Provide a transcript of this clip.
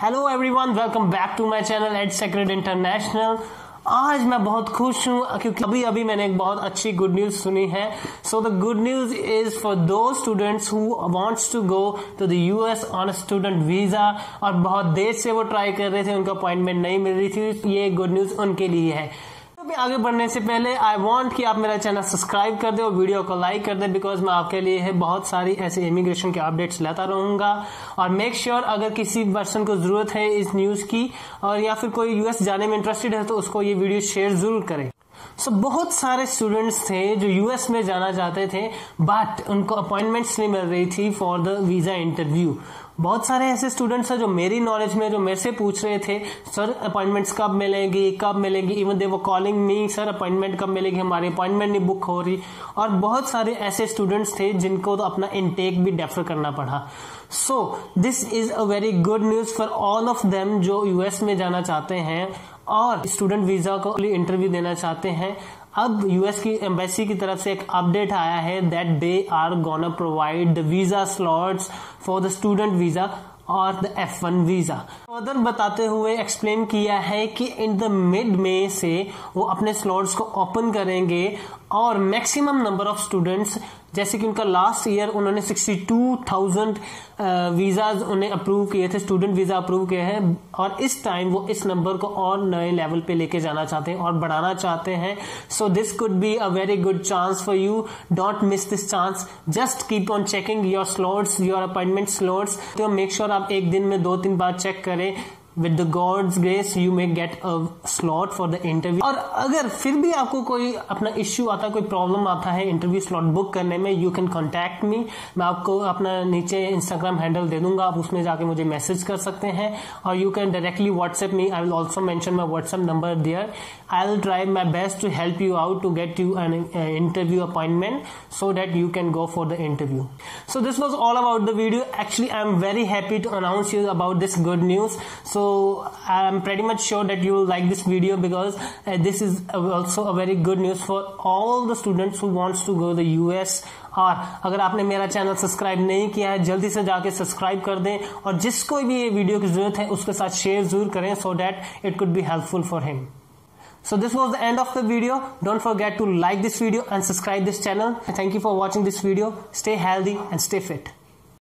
Hello everyone, welcome back to my channel Ed Sacred International. आज मैं बहुत खुश हूँ क्योंकि अभी मैंने एक बहुत अच्छी गुड न्यूज सुनी है। So the good news is for two students who wants to go to the US on a student visa, और बहुत देर से वो ट्राई कर रहे थे, उनको अपॉइंटमेंट नहीं मिल रही थी। ये गुड न्यूज उनके लिए है। अभी आगे बढ़ने से पहले आई वांट कि आप मेरा चैनल सब्सक्राइब कर दे और वीडियो को लाइक कर दे, बिकॉज मैं आपके लिए है बहुत सारी ऐसे इमिग्रेशन के अपडेट्स लाता रहूंगा। और मेक श्योर अगर किसी पर्सन को जरूरत है इस न्यूज की और या फिर कोई यूएस जाने में इंटरेस्टेड है तो उसको ये वीडियो शेयर जरूर करें। बहुत सारे स्टूडेंट्स थे जो यूएस में जाना चाहते थे, बट उनको अपॉइंटमेंट्स नहीं मिल रही थी फॉर द वीजा इंटरव्यू। बहुत सारे ऐसे स्टूडेंट्स हैं जो मेरी नॉलेज में जो मेरे से पूछ रहे थे, सर अपॉइंटमेंट्स कब मिलेंगी कब मिलेंगी। इवन दे वो कॉलिंग मी, सर अपॉइंटमेंट कब मिलेगी, हमारी अपॉइंटमेंट नहीं बुक हो रही। और बहुत सारे ऐसे स्टूडेंट्स थे जिनको तो अपना इनटेक भी डेफर करना पड़ा। So this is a very good news for all of them जो यूएस में जाना चाहते हैं और स्टूडेंट वीजा को इंटरव्यू देना चाहते हैं। अब यूएस की एम्बेसी की तरफ से एक अपडेट आया है that they are gonna provide the visa slots for the student visa और द F1 वीजा। फर्दर बताते हुए एक्सप्लेन किया है कि इन द मिड में से वो अपने स्लॉट्स को ओपन करेंगे और मैक्सिमम नंबर ऑफ स्टूडेंट्स, जैसे कि उनका लास्ट ईयर उन्होंने 62,000 वीजाज उन्हें अप्रूव किए थे, स्टूडेंट वीजा अप्रूव किए हैं, और इस टाइम वो इस नंबर को और नए लेवल पे लेके जाना चाहते हैं और बढ़ाना चाहते हैं। So this could be a very good chance for you. Don't miss this chance, just keep on checking your slots, your appointment slots. तो मेक श्योर आप एक दिन में 2-3 बार चेक करें। With the God's grace you may get a slot for the interview। और अगर फिर भी आपको कोई अपना इश्यू आता है, कोई प्रॉब्लम आता है इंटरव्यू स्लॉट बुक करने में, यू कैन कॉन्टैक्ट मी। मैं आपको अपना नीचे इंस्टाग्राम हैंडल दे दूंगा, आप उसमें जाके मुझे मैसेज कर सकते हैं। और you can directly WhatsApp me, I will also mention my WhatsApp number there. I will try my best to help you out to get you an interview appointment so that you can go for the interview. So this was all about the video. Actually I am very happy to announce you about this good news. So I am pretty much sure that you will like this video because this is also a very good news for all the students who wants to go to the US. और अगर आपने मेरा channel subscribe नहीं किया है, जल्दी से जाके सब्सक्राइब कर दें और जिसको भी ये वीडियो की जरूरत है उसके साथ शेयर जरूर करें so that it could be helpful for him. So this was the end of the video. Don't forget to like this video and subscribe this channel. Thank you for watching this video. Stay healthy and stay fit.